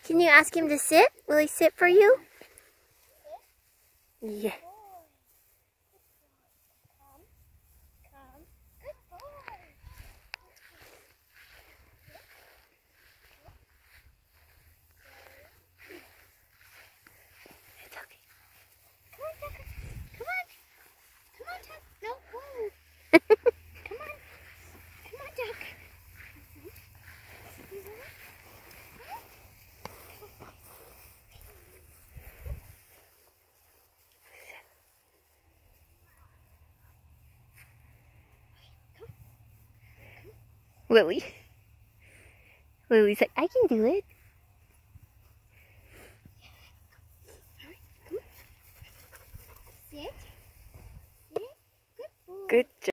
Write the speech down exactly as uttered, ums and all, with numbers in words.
Can you ask him to sit? Will he sit for you? Yeah. It's okay. Come on, Tucker. Come on. Come on, Tucker. No, whoa. Come on. Come on, Tucker. Lily. Lily's like, I can do it. Sit. Sit. Good boy. Good job.